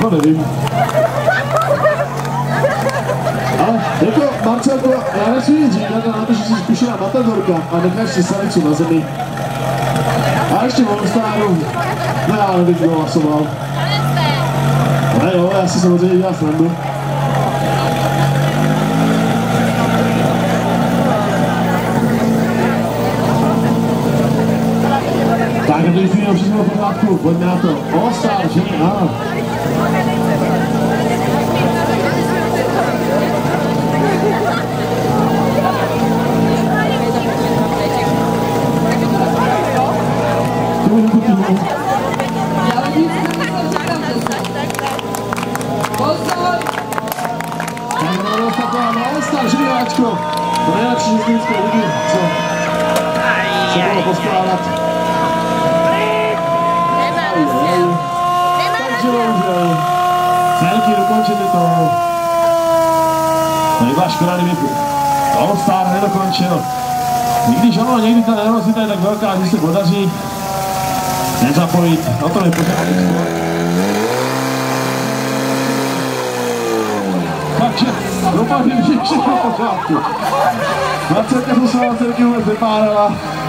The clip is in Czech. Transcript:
To nevím. Ale jako Marcelko, já nechci nic říkat na to, že jsi zkušená matadorka a necháš si sanicu na zemi. A ještě Monstaru, no já nevím, kdo hlasoval. Ale jo, já si samozřejmě dělám srandu. Tak, když by měl všechno v pořádku, pojďme na to. All Star, že? Ano. Živáčko, to nejlepší zlínské lidi, co se bylo poskládat. Takže bohužel, celky dokončili to. Nebyla škoda, kdyby All Star nedokončil. I když ono někdy ta nervozita je tak velká, že se podaří nezapojit, o to je pořádku. Takže dopadím, že všechno v pořádku. 20 se celkem vůbec vypárala.